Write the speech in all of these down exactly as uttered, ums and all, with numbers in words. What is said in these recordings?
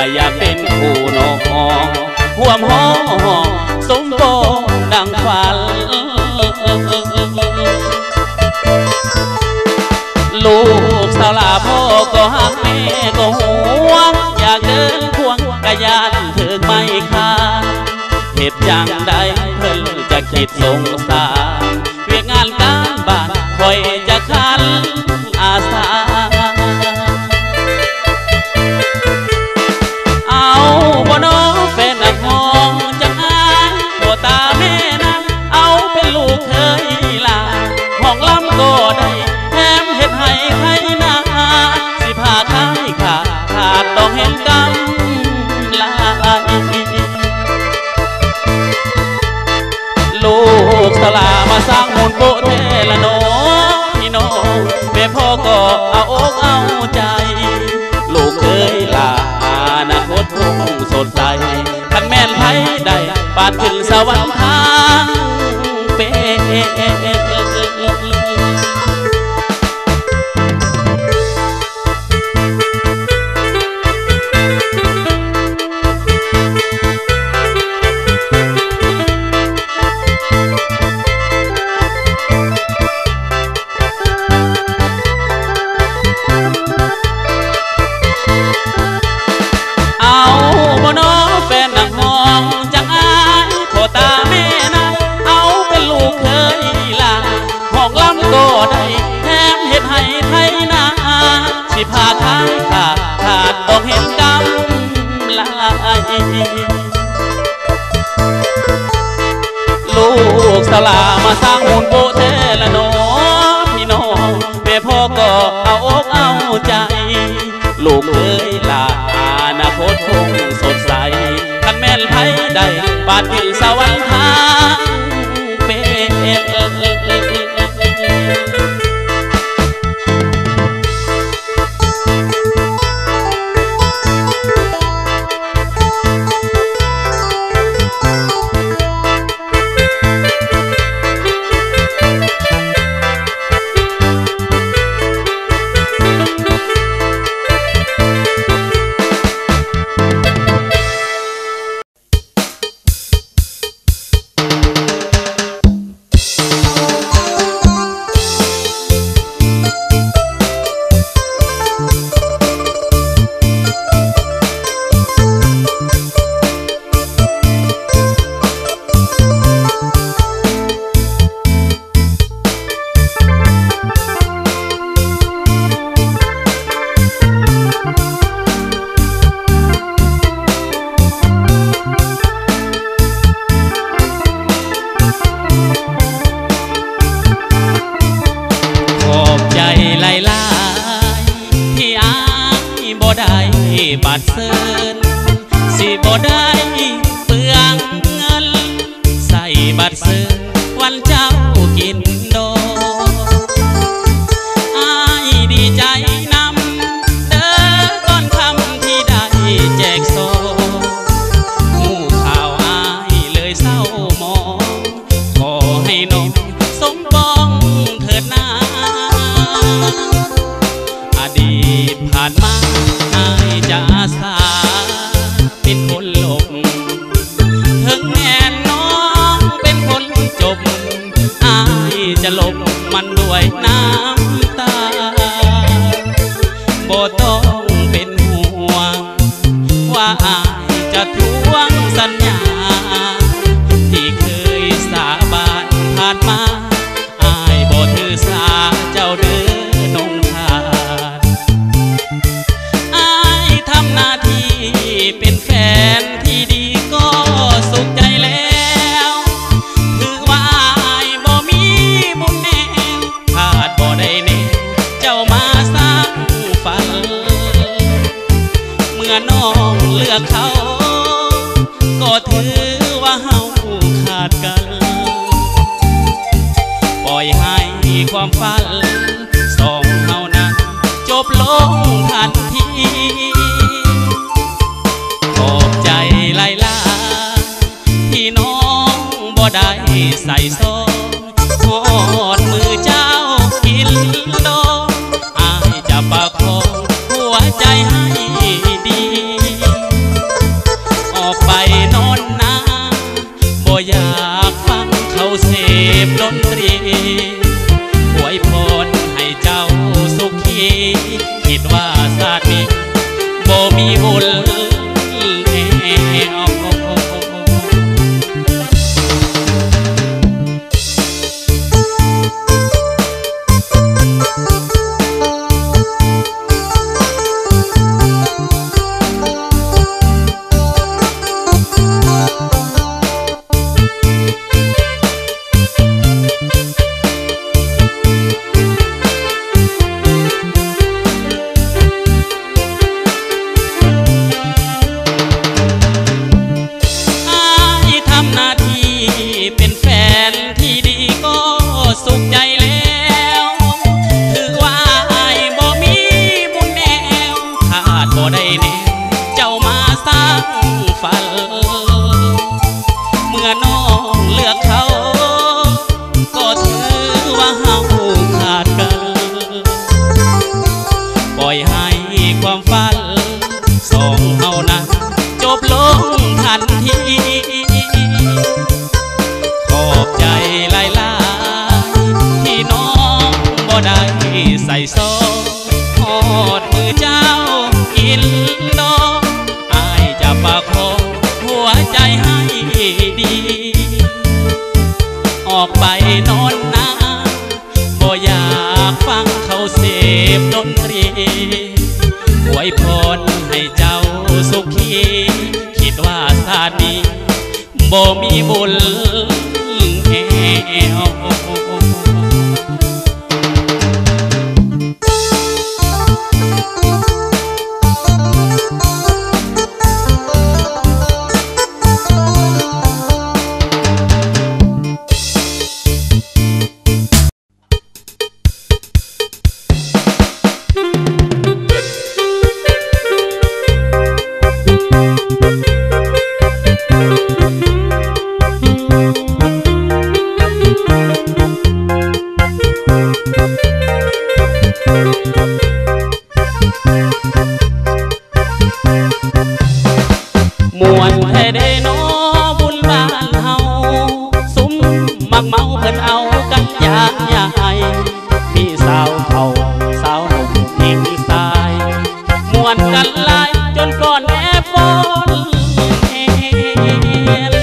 ก็อยากเป็นคู่น้องห่วมห้องสมบูรณ์ดังฝันลูกสาวลาพ่อก็หักแม่ก็ห่วงอยากเดินควงกะยานถึงไม่ค่าเหตุอย่างใดเพิ่นจะคิดสงสารเวียกงานการบ้านคอยจะคันอาสาเอาบ่น้องเป็นนักห้องจังอายบ่ตาแม่นะเอาเป็นลูกเคยลาห้องลำก็ได้แถมเฮ็ดให้ใครนาสิพาขายขาดขาดต้องเห็นกำลายลูกสลามาสร้างมูลโบเทละโนพี่น้องแม่พ่อก็เอาอกเอาใจลูกเคยลาอนาคตคงสดใสท่านแม่นไผได้ปาดขึ้นสวรรค์ทางเป็นพาขายขาดขาดต้องเห็นกำลายลูกสลามาสร้างมูลโบเทละโนพี่น้องแม่พ่อก็เอาอกเอาใจลูกเอ้ยลาอนาคตคงสดใสท่านแม่นไผได้ปาดขึ้นสวรรค์ทางเป็นบัดเซินสิบ่ได้เปลืองเงินใส่บัดเซินวันเจ้ากินโดอ้ายดีใจนำเด้อก่อนคำที่ได้แจกโซหูข่าวอ้ายเลยเศร้ามองขอให้น้องสมปองเถิดนาอดีตผ่านมาจะอาสาเป็นคนหลบถึงแม่น้องเป็นคนจบอายจะหลบมันด้วยน้ำตาบ่ต้องเป็นห่วงว่าอายจะทวงสัญญาที่เคยสาบานผ่านมาอายบ่ถือสาเจ้าเด้อนงทาหน้าที่เป็นแฟนที่ดีก็สุขใจแล้วถือว่าอายบ่มีมุมแนวขาดบ่ได้แน่เจ้ามาสร้างฝันเมื่อน้องเลือกเขาก็ถือว่าเฮาขาดกันปล่อยให้ความฝันสองเฮานั้นจบลงทันทีขอบใจหลายๆที่น้องบ่ได้ใส่ซองหอดมือเจ้ากินโดอายจะประคองหัวใจให้ดีบุญแอวสุขใจแล้วถือว่าอายบ่มีบุญแนวขาดบ่ได้แนวเจ้ามาสร้างฝันเมื่อน้องเลือกเขาก็ถือว่าเฮาขาดกันปล่อยให้ความฝันสองเฮานั้นจบลงทันทีขอบใจหลายได้ใส่ซองหอดมือเจ้ากินดอกอายจะประคองหัวใจให้ดี ออกไปนอนนาบ่อยากฟังเขาเสพดนตรีอวยพรให้เจ้าสุขีคิดว่าชาตินี้บ่มีบุญแอวมวนแท้เด้น้อบุญบ้านเฮาซุ้มมักเมาเพิ่นเอากันยากใหญ่มีสาวเฒ่าสาวหนุ่มหญิงชายมวนกันหลายจนก่อนแอบฟ้อนแอน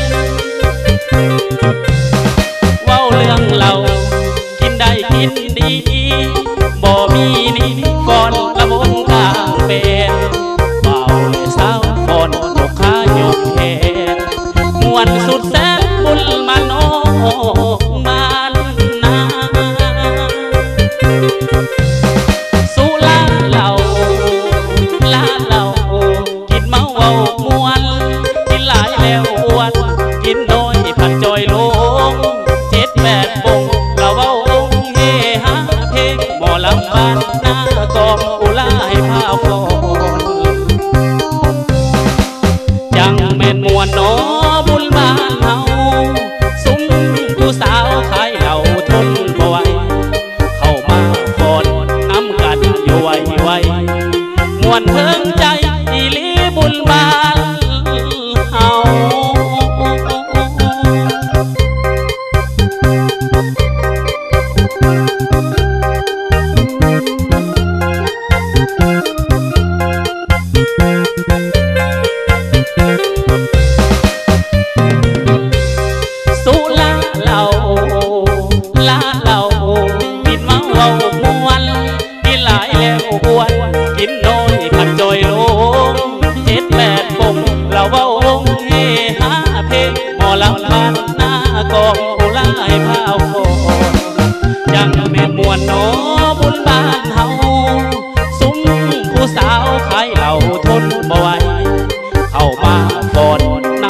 เว้าเรื่องเรากินได้กินดีบ่มีนี่ก่อนละวงกลางเป็นเบาเลยสาวฟ้อนยกแขนมวนสุดแสนบุญมาโนมานาสุลาเหล่าลาเหล่ากินเมาเว้ามวนกินหลายแล้วอ้วนกินน้อยผัดจอยลงเจ็ดแปดปงเราเว้าองเฮฮาเพลงหมอลำบ้านหน้ากองอุลาให้พาฟอนจังแม่นมวนน้อบุญบ้านเฮาซุ้มผู้สาวขายเหล่าทนบ่ไหวเข้ามาฟอนน้ำกันอยู่ไวไวมวนเทิงใจอีหลีบุญบ้านเฮากินน้อยผัดจอยลงเจ็ดแปดปงเราเว้าองเฮฮาเพลงหมอลำบ้านหน้ากองอุลาให้พาฟอนจังแม่มวนน้อบุญบ้านเฮาซุ้มผู้สาวขายเหล่าทนบ่ไหวเข้ามาฟอนน้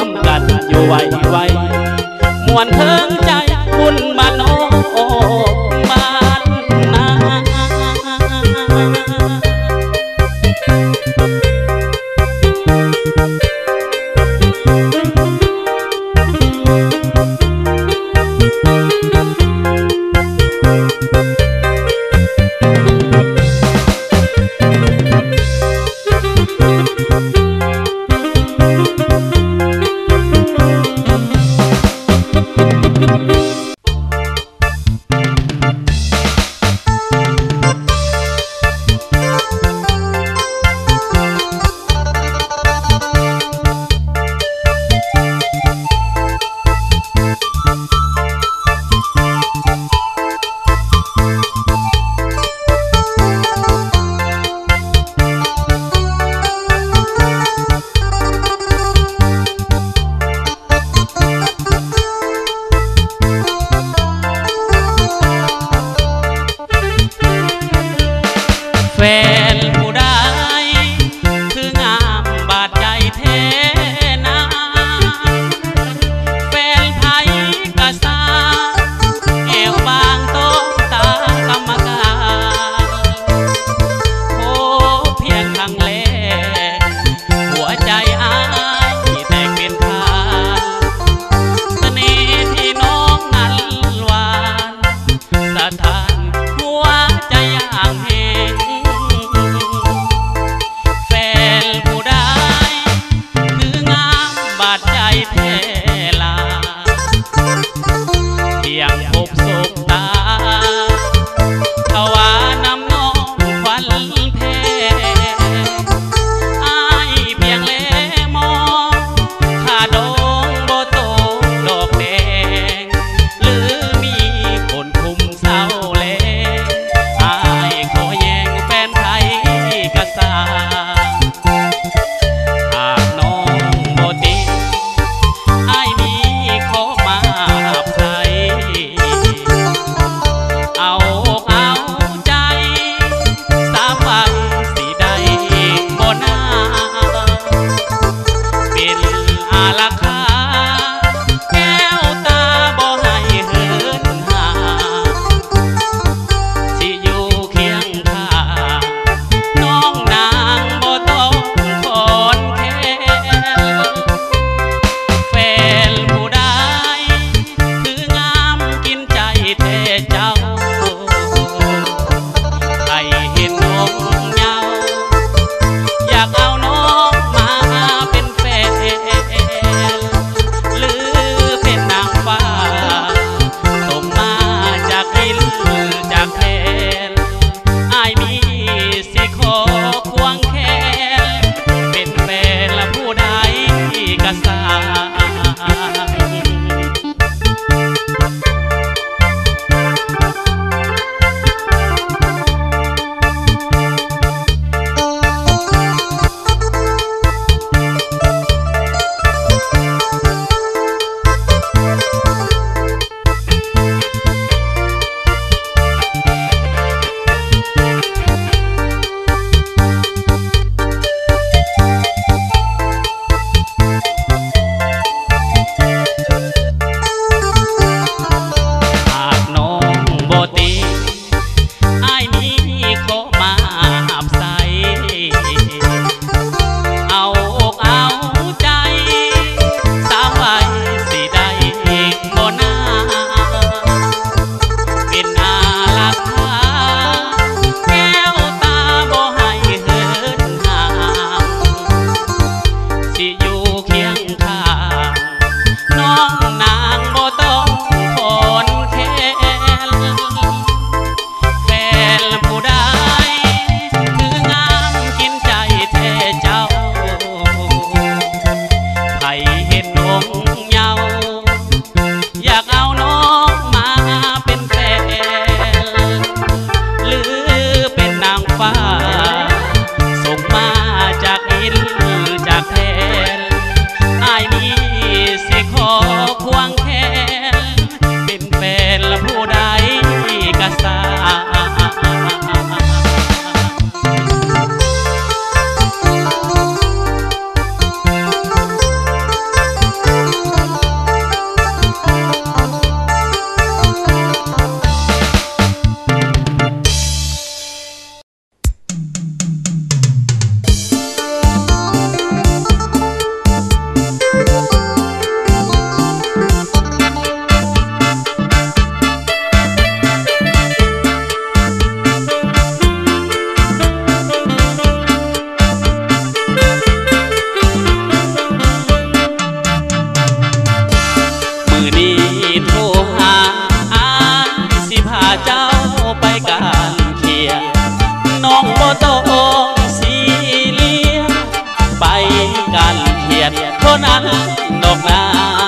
เท่านั้นดอกนา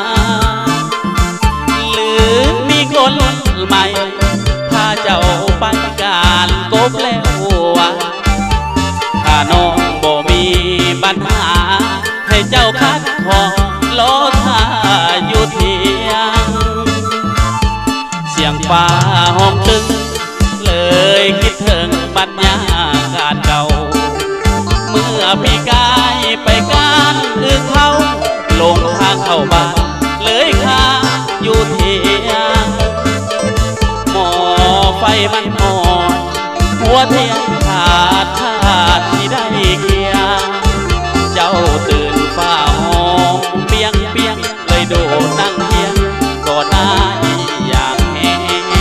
หรือมีคนใหม่พาเจ้าไปการกบแล้ววะถ้าน้องบ่มีปัญหาให้เจ้าคัดคองรอท่าอยู่เที่ยงเสียงฟ้าห้องตึงเลยคิดถึงบรรยากาศเก่าเมื่อพี่กายไปการอึกเขาลงทางเข้าบ้านเลยค้าอยู่เที่ยงหม้อไฟมันหมอดหัวเทียนขาดขาดที่ได้เคียงเจ้าตื่นฝ้าห้องเปียงเปียงเลยโดดนั่งเทียงก็ได้อย่างแห้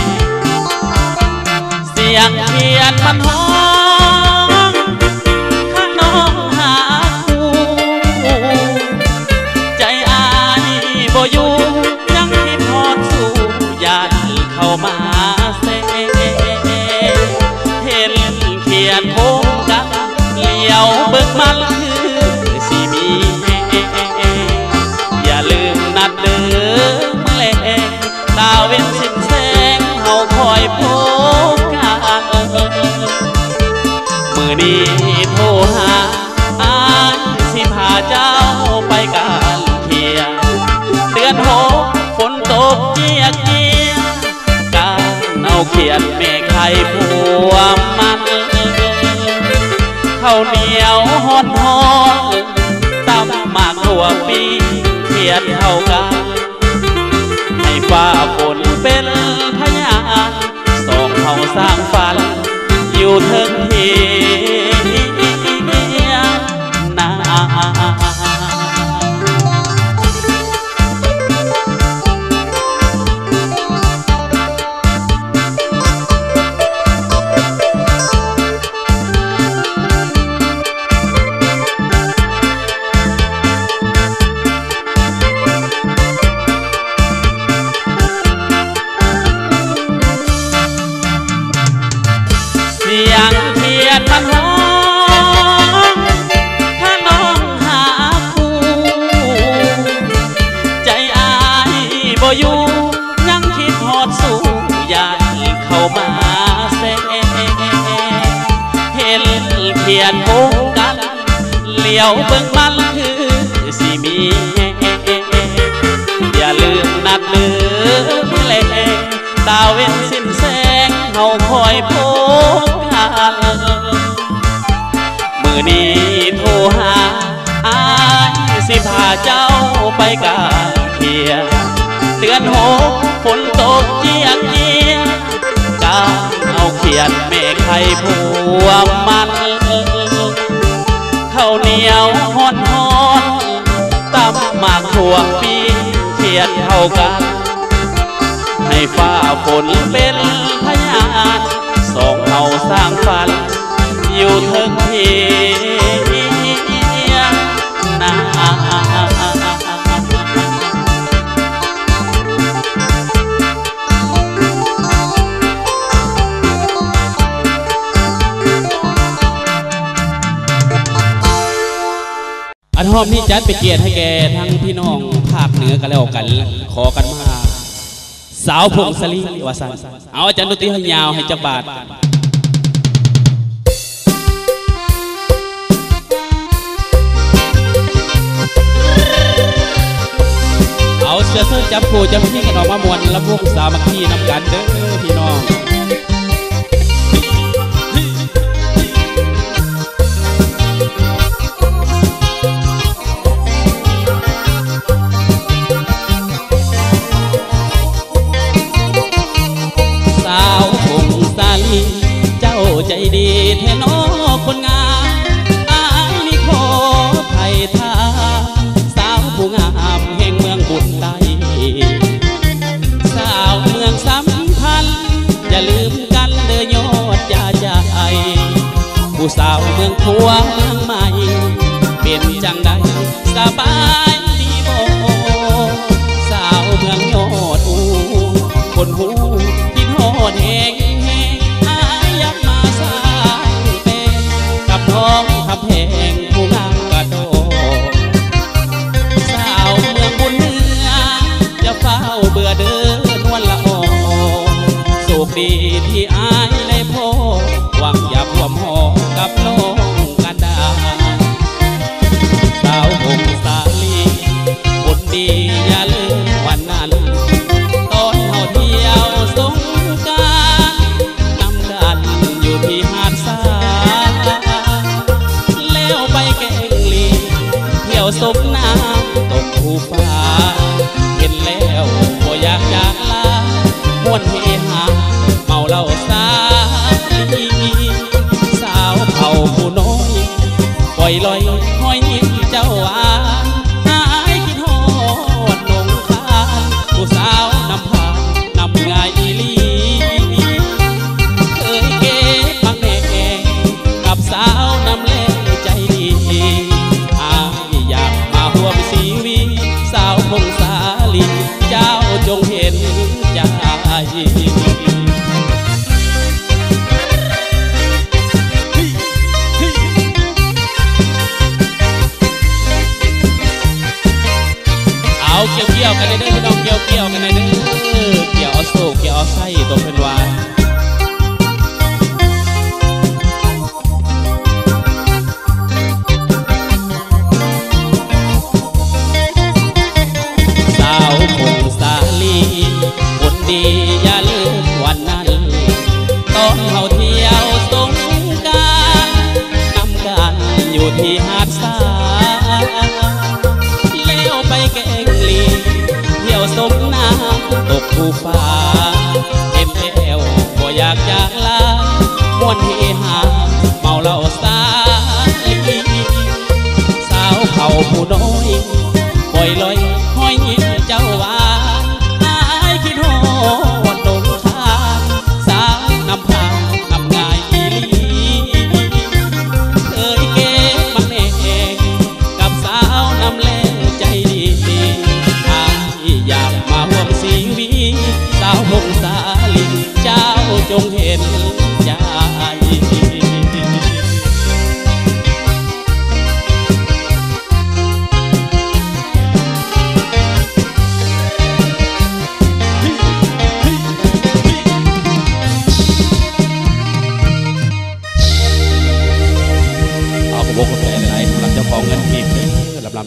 เสียงเทียนมันห้องข้างน้องหาคู่ใจอายบ่อยู่ยังคิดทอดสู่ญาติเข้ามาเสเห็นเขียนโค้งกันเลี้ยวเบิกมันคือสิมีอย่าลืมนัดเดิมแลงตาเว้นสิ้นแสงเฮาคอยพบกันมือนี้โทรหาอายสิพาเจ้าไปการเที่ยงเดือนหกฝนตกเจียกเจียการเอาเขียนเมฆไข่ผัวมันข้าวเหนียวฮ้อนฮ้อนตำหมากถั่วปีเขียนเท่ากันให้ฟ้าฝนเป็นพยานสองเฮาสร้างฝันอยู่เทิงเทียงนาเสียงเทียนมันห้องถ้าน้องหาคู่ใจอายบ่อยู่ยังคิดฮอดสู่อยากเข้ามาเสเห็นเทียนโค้งกันเลี้ยวเบิ่งมันคือสิมีอย่าลืมนัดลืมแลงตาเว้นสิ้นแสงเฮาคอยพบกันมือนี้โทรหาอายสิพาเจ้าไปการเที่ยงเดือนหกฝนตกเจียกเจียการเอาเขียนเมฆไข่ผัวมันข้าวเหนียวฮ้อนฮ้อนตำหมากถั่วปีเขียนเท่ากันให้ฟ้าฝนเป็นพยานสองเฮาสร้างฝันอยู่เทิงเทียงนา อันหอมนี้จัดไปเกียรติให้แกทั้งพี่น้องภาคเหนือกันแล้วกันขอกันมาสาวพงศลีวาสันเอาอาจารย์ดนตรีให้ยาวให้จักบาทเอาเสื้อเสื้อจับคู่จับพี่กันออกมามวนลำวงสามัคคีนำกันเด้อพี่น้องสาวพงศลีเจ้าใจดีแท้น้อคนงามอายนี่ขอไถ่ทาสาวผู้งามแห่งเมืองบุญใดสาวเมืองสำคัญอย่าลืมกันเด้อยอดยาใจผู้สาวเมืองพวงเมืองใหม่เป็นจังใดสบายดีบ่สาวเมืองยอดอูคนหูคิดฮอดแหงแหงอายอยากมาสร้างเป็นกับน้องคำแพงผู้งามกระโดดสมน้ำตกภูฟ้าเห็นแล้วบ่อยากจากลาม่วนเฮฮาเมาเหล้าสาลีสาวเผ่าผู้น้อยปล่อยลอยห้อยยิ้มเจ้าอานหายคิดฮอดหนงคานผู้สาวนำพานำง่ายอีลีเคยเก็บพังแน่กับสาวนำเล่ใจดีอายอยากมาร่วมชีวิตสาวพงษาลีเจ้าจงเห็นใจเอาเกี่ยวเกี่ยวกันในเด้อพี่น้องเกี่ยวเกี่ยวกันในเด้อเกี่ยวเอาโซ่เกี่ยวเอาไส้ตัวเป็นวานสาวพงษาลีคนดีอย่าลืมวันนั้นตอนเขาเที่ยวสงกรานต์นำกันอยู่ที่หาดทรายเลี้ยวไปแกงลีเที่ยวสมน้ำตกภูฟ้าเห็นแล้วบ่อยากจากลาม่วนเฮฮาเมาเหล้าสาลีสาวเผ่าผู้น้อยปล่อยลอยห้อยยิ้มเจ้าหวานหายคิดฮอดหนงคานสาวนำพานำง่ายอีลีเคยเก็บมันเองกับสาวนำเล่ใจดีอายอยากมาร่วมชีวิตสาวพงษาลีเจ้าจงเห็นใจเอาขบวนคนแก่ไหนสำหรับเจ้าของเงินทีมเด้อลำลำ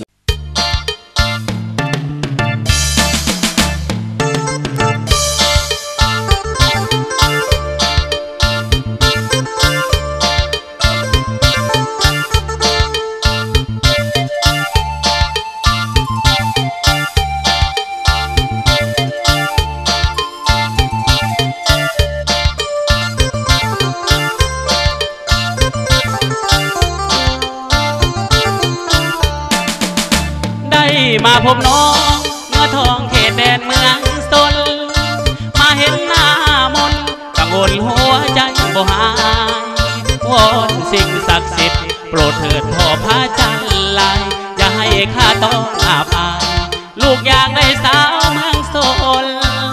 มาพบน้องเมื่อทองเขตแดนเมืองสนมาเห็นหน้ามนกังวลหัวใจบ่หายวอนสิ่งศักดิ์สิทธิ์โปรดเถิดพ่อพระจันทร์ลายอย่าให้ข้าต้องอาภาษลูกอยากได้สาวเมืองสน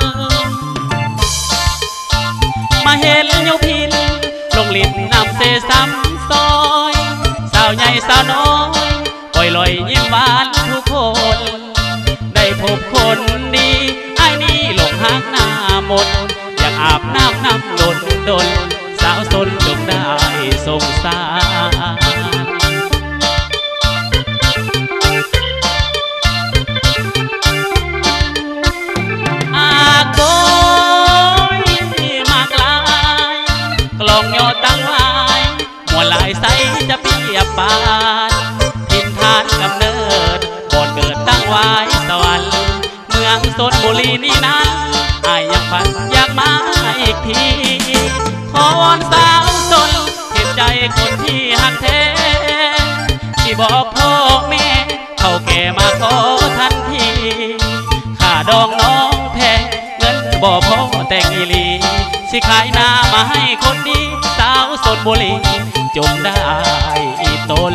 มาเห็นโยพินลงลิ้นนำเสซ้ำซอยสาวใหญ่สาวน้อยปล่อยลอยยิ้มหวานทุกคนได้พบคนดีไอ้นี่หลงหักหน้ามนอยากอาบน้ำน้ำหล่นดนสาวสนจงได้สงสารอาโกยมากลายกลองยอตั้งไว้หัวลายใสจะเปียบปานกำเนิดบ่อนเกิดตั้งไว้สวรรค์เมืองชลบุรีนี่นะอายยังฝันอยากมาอีกทีขอวอนสาวชนเห็นใจคนที่หักแท้ที่บอกพ่อแม่เฒ่าแก่มาขอทันทีค่าดองน้องแพงเงินบ่พอแต่งอีลีสิขายหน้ามาให้คนดีสาวชลบุรีจงได้อีตน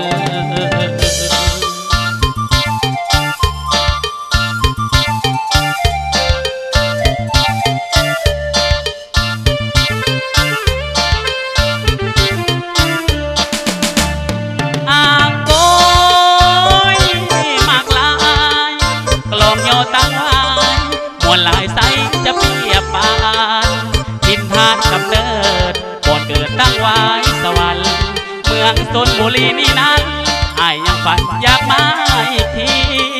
ตั้งไว้มวลลายใสจะเปียบปานทินทานกำเนิดบ่อนเกิดตั้งไว้สวรรค์เมืองชลบุรีนี่นั้นอายยังฝันอยากมาอีกที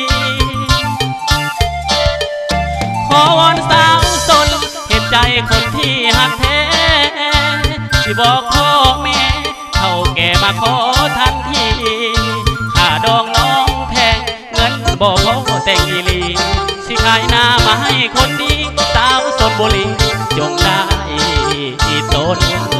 ขอวอนสาวชนเห็นใจคนที่หักแท้ที่บอกพ่อแม่เฒ่าแก่มาขอทันทีค่าดองน้องแพงายหน้ามาให้คนดีสาวสนบุรีจงได้ตน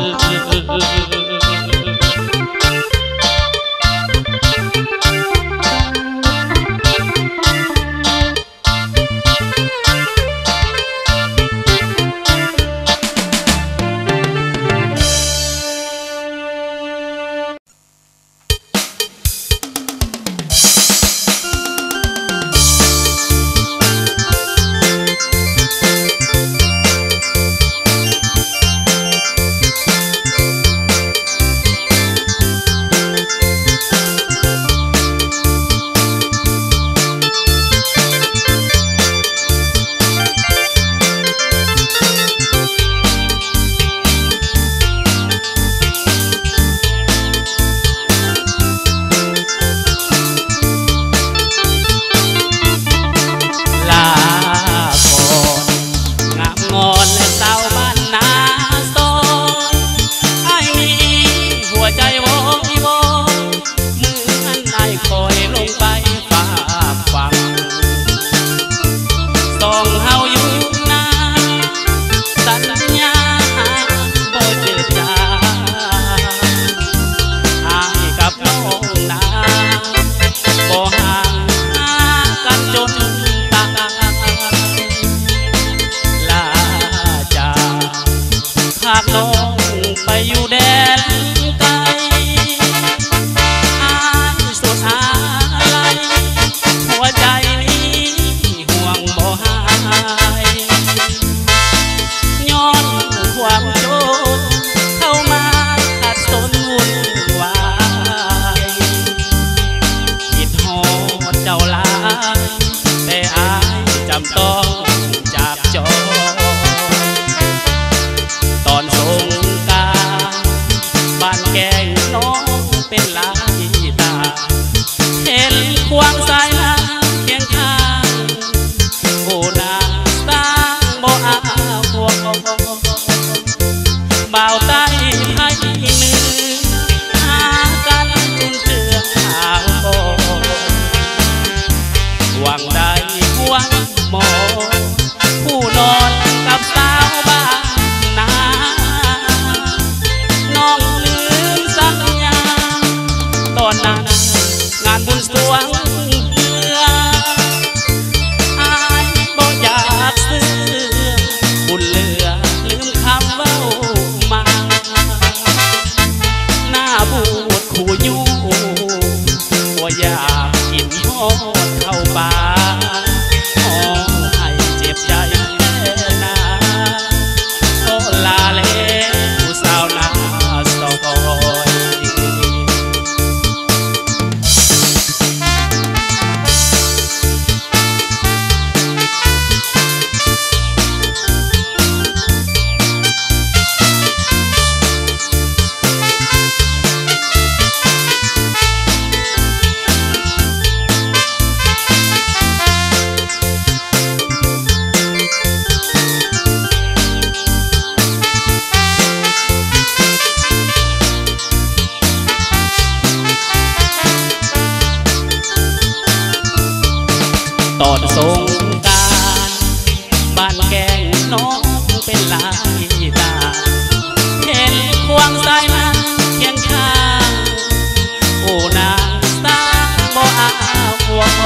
ตอนสงกรานต์บ้านแกงน้องเป็นลายตาเห็นควงสายน้ำเคียงข้างโอ้นางสาวบ่อาควง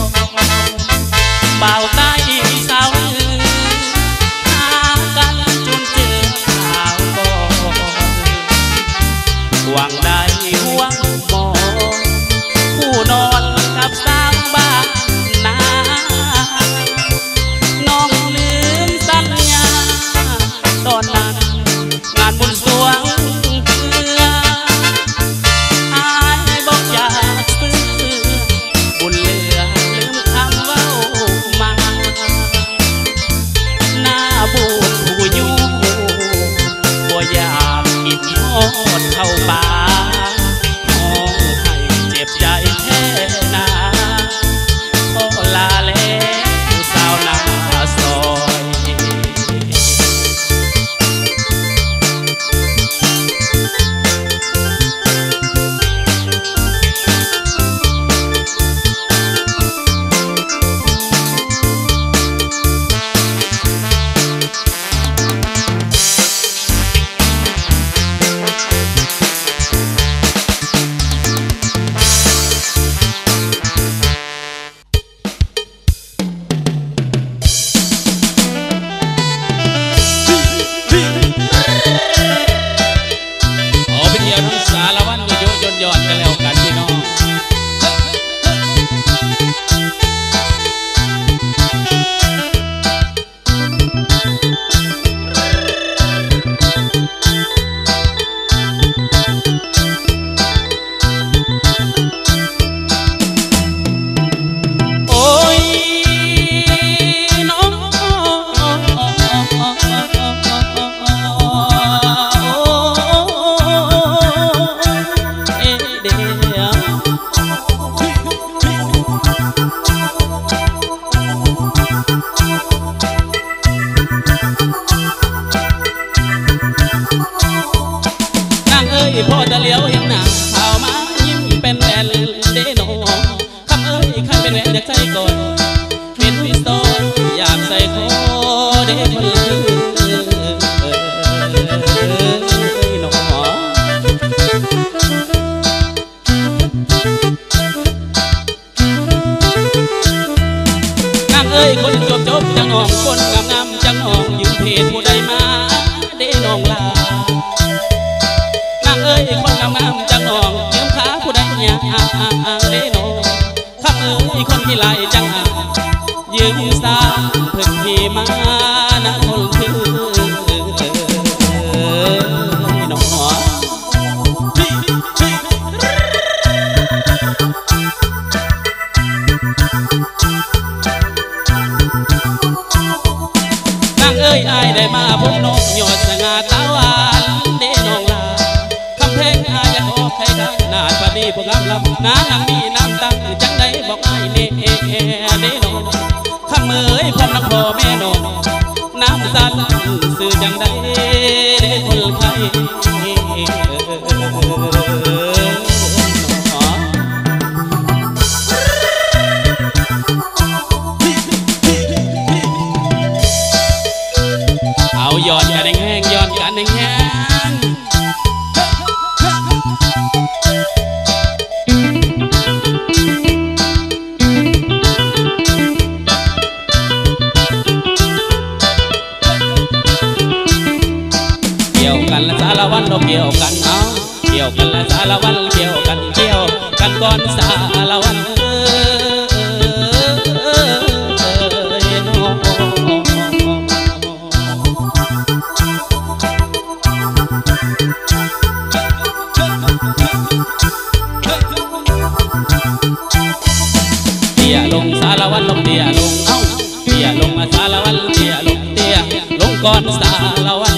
บ่าวใต้สาวลือหากันจนเจอข่าวก่อนหวังได้หวังมองผู้นอนกับสาวบ้านน้องลืมสัญญาตอนนั้นงานบุญสวงเพื่ออายบอกอยากซื้อบุญเหลือลืมคำเว้ามาแน่อยากใส่ก่อนเป็นพิโซนอยากใส่คอเด็กมันคือหนอนางเอ้ยคนจบจบจังหองคนงามงามจังหองยืมเพจผู้ใดมาเด้น้องลานางเอ้ยคนงามงามจังหองยืมขาผู้ใดเนี่ยเด้น้องข้าเอ้ยคนที่ไหลจังยืมสาเพิ่นที่มานะคนคือน้องนางเอ้ยอายได้มาพบนกยอดสง่าตาหวานเด้น้องลาคำเพลงอายจะขอใครกันนาดปดีพวกงามลำนางนางมีน้ำตั้งจังได้บอกอายเด้เด้น้องคำเอ้ยความนักพ่อแม่น้องน้ำสันสื่อจังได้เด้คนไทยเอาย้อนกันแห้งย้อนกันแห้งเกี่ยวกันละสารวันเราเกี่ยวกันเอาเกี่ยวกันละสารวันเกี่ยวกันเกี่ยวกันก่อนสารวันเตี้ยลงสารวันลงเตี้ยลงเอ้าเตี้ยลงมาสารวันเตี้ยลงเตี้ยลงก่อนสารวัน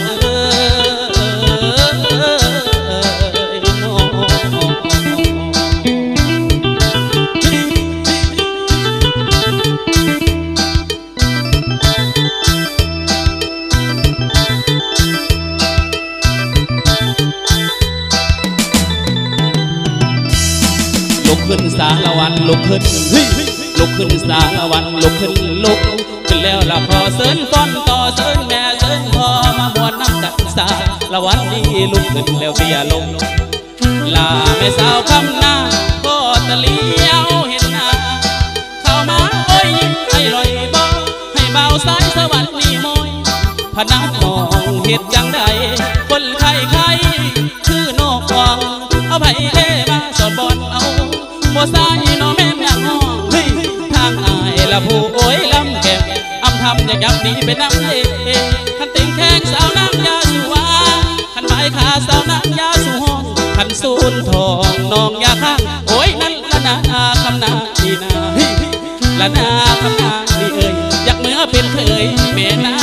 ลุกขึ้นสารวันลุกขึ้นลุกขึ้นสารวันลุกขึ้นลุกขึ้นแล้วละพอเสิร์นฟ้อนต่อเสิร์นแม่เสิร์นพอมาบวชน้ำกันสารวันนี้ลุกขึ้นแล้วเตี้ยลงลาแม่สาวคำหน้าก็ตะเลียวเห็นหน้าเข้ามาโอ้ยยิ้มให้ลอยบ่ให้เบาสายสวรรค์นี่มอยพนักมองเห็ดจังใดคนไข้ไข้คือนกฟองเอาไผ่เล่มาสอนบอลเอาบัวสายน้องแม่นางห้องเฮ้ยทางอายละผู้โอ้ยลำแก้มอำทำอย่างยับนี้เป็นน้ำเล่ขันติงแข้งสาวนางยาสุวาขันไม้ขาสาวนางยาสุห้องขันสูนทองน้องยาข้างโอ้ยนั่นละนาคำนาดีนาละนาคำนาดีเอ่ยอยากเมื่อเป็นเคยแม่นา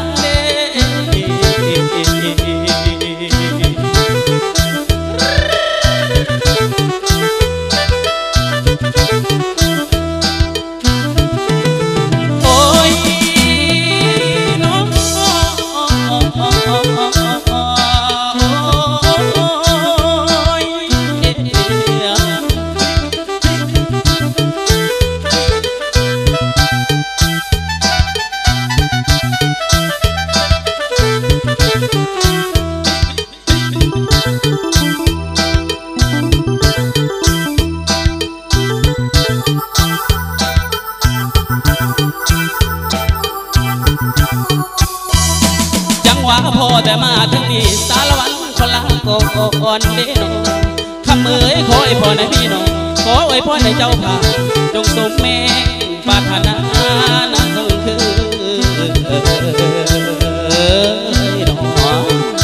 พอแต่มาถึงนี่สารวันคนละก่อนเด้น้องคำเอ๋ยขอไอ้พ่อในพี่น้องขอไอ้พ่อในเจ้าผ่าจงสมแม่ปรารถนานั่นคือน้อง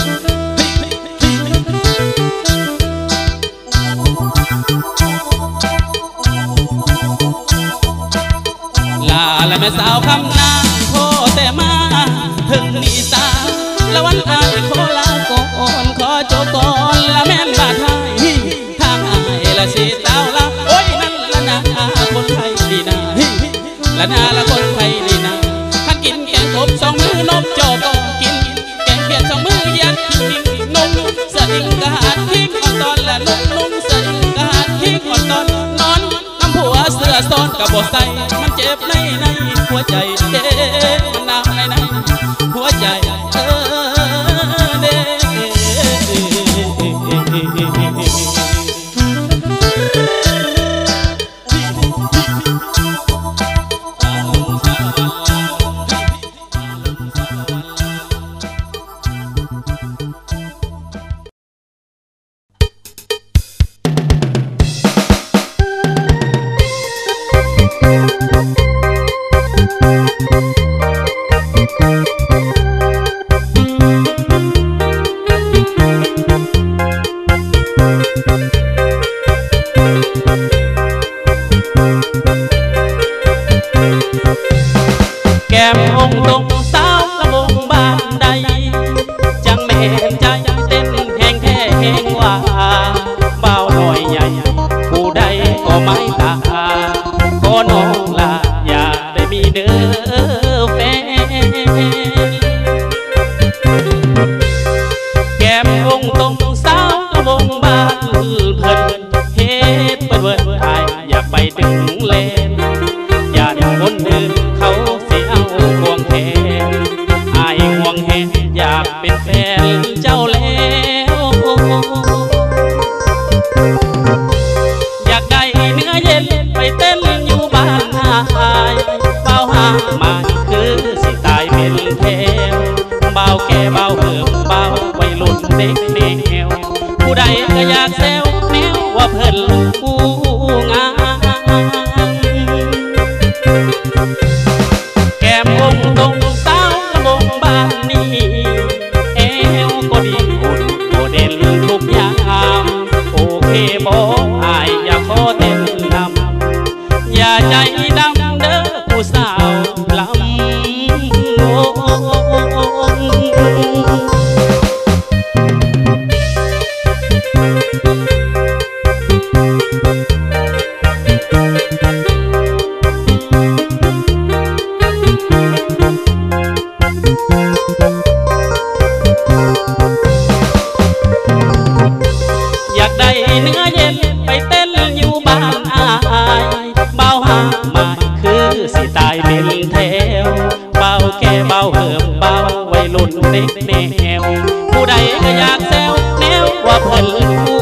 ลาและแม่สาวคำนางพอแต่มาถึงนี่สาละวันอายขอลาก่อนขอจบก่อนละแม่นบาดไทยทางอายละสีเต้าละโอ้ยนั่นละนาคนไทยดีนาละนาละคนไทยดีนาท่านกินแกงกบสองมือนบจอก็กินแกงเขียดสองมือยัดทิ้งนมสะอิ่งกะหาดทิ้งอ่อนตอนละนุ่มนุ่มสะอิ่งกะหาดทิ้งอ่อนตอนนอนน้ำผัวเสือซ้อนกับบ่ใส่มันเจ็บในในหัวใจเด้มันหนาวในในหัวใจเออเด้แก้มองค์ตรงสาวละมงบ้านใดจังแม่นใจเต้นแห้งแท้แห้งว่าเบาหน่อยใหญ่ผู้ใดก็ไม่ตาขอน้องลาอย่าได้มีเด้อแฟนแก้มองค์ตรงสาวละมงบ้านเพิ่นเฮ็ดเปิดเวิร์ดอายอย่าไปดึงเล่นอย่าได้คนอื่นเขาห่วงแหนอายห่วงแหนอยากเป็นแฟนเจ้าแล้วอยากได้เนื้อเย็นไปเต้นอยู่บ้านอายเบาหามาคือสิตายเป็นแถวเบาแก่เบาเหิมเบาวัยรุ่นเด็กแนวผู้ใดก็อยากแซวแนวว่าเพิ่นผู้งามแก้มองค์ตรงสาวละมงบ้านนี้เอวก็ดีหุ่นก็เด่นทุกอย่างโอเคบอกอายอย่าขอเต้นนำอย่าใจดำเด้อผู้สาวลำโงอยากได้เนื้อเย็นไปเต้นอยู่บ้านอายเบาหามาคือสิตายเป็นแถวเบาแก่เบาเหิมเบาวัยรุ่นเด็กแนวผู้ใดก็อยากแซวแนวว่าเพิ่น